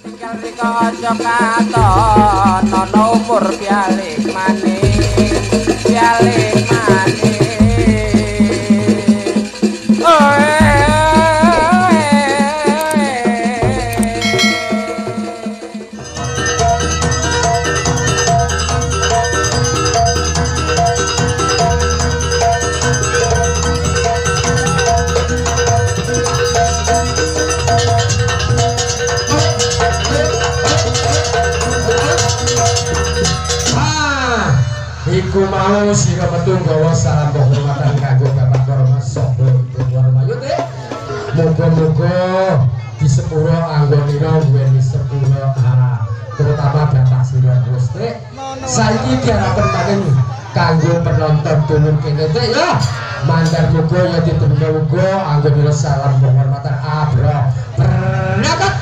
tinggal riko aja katon ana umur pialik maning pialik maning iku mau sira metu gawa salam penghormatan kanggo Bapak Karma Sobo Ibu Warmayut muga-muga di sepuro anggonira duweni sepuro terutama Bapak Sira Gusti saiki diharapkan maning kanggo penonton dulur kene ya mandar muga ya diterima muga anggonira salam penghormatan abra berangkat.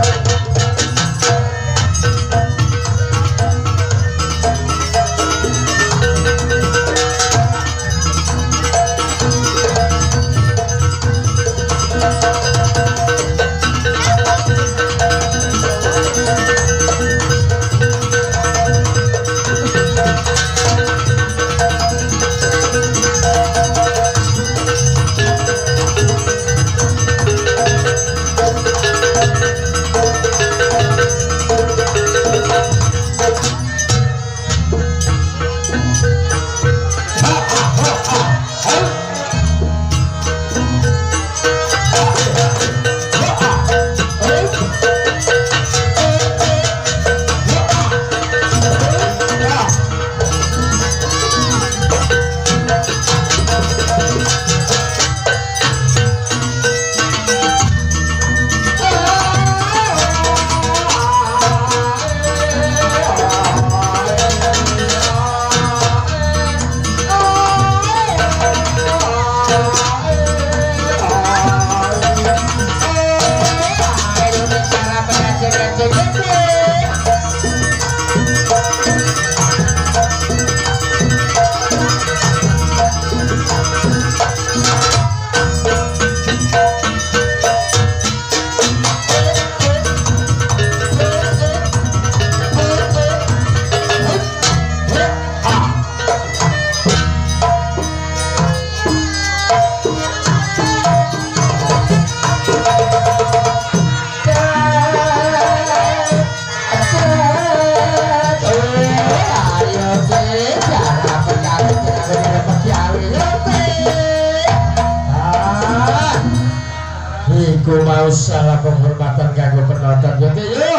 Salah penghormatan kanggo penonton yo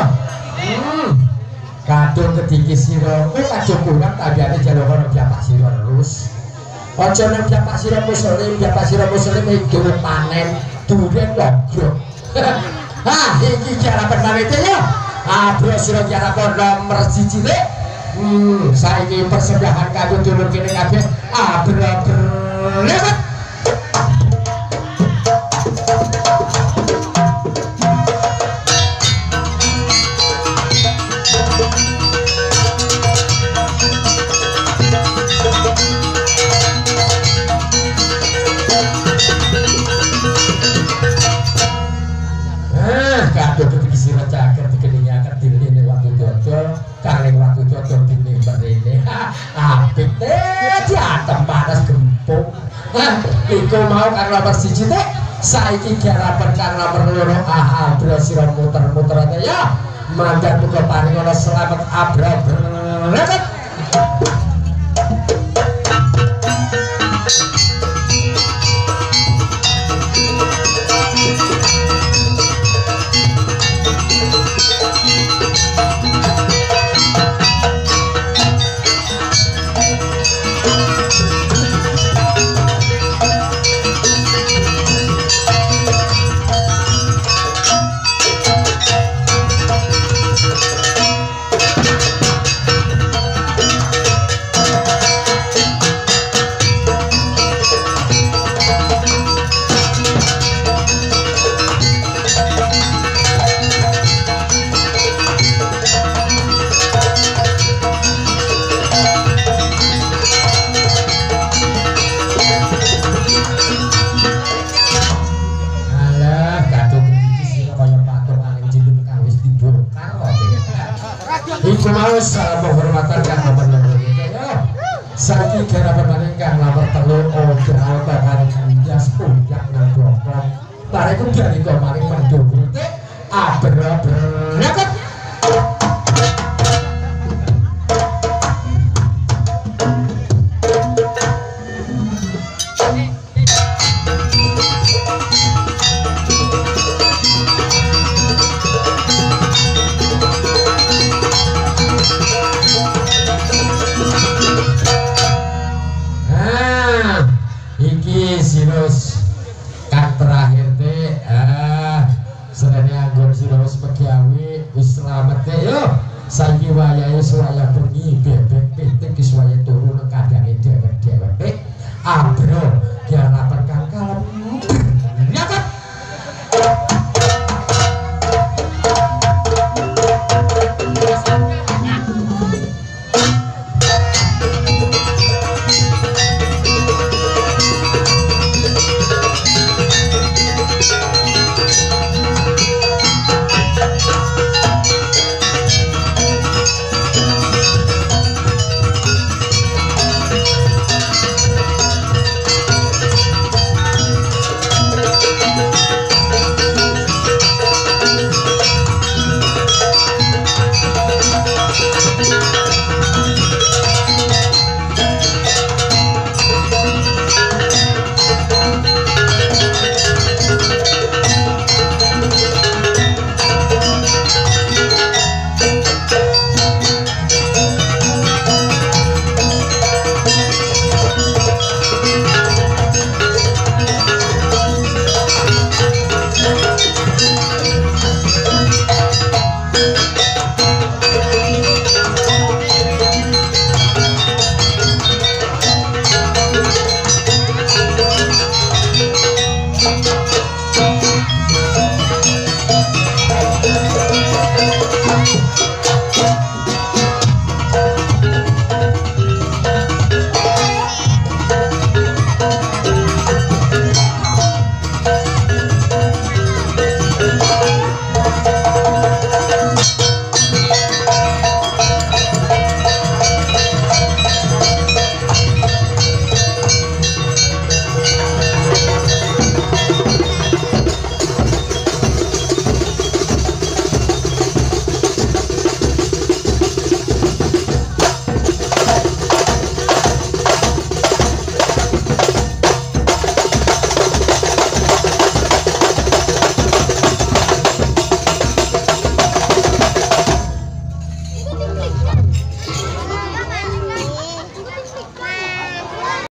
kadung kediki sira kadung kurang tabiane jaluk ana Bapak Sira terus aja nang Bapak Sira muslim hidup panen duren logro iki cara pertama yo abro sira cara nomor 1 saiki persembahan kanggo dulur kene kabeh abro berlewat. Kaleng waktu cocok dini merene apik diatem panas gempung iku mau kang nomor 1 saiki garapan kang nomor 2 abra sira muter-muter ya mandar muga paring ana selamat abra berangkat. iku mau salah penghormatan kang nomor loro ya saiki garapan maning kang nomor telu obral bakal kandas puncak nang bokong bariku dalika maring mendhuwur teh aber-aber saiki wayahe suwaya bengi bebek pitik wis waya turu nang kadange dhewek-dhewek abro diarapan kang kalem ya kan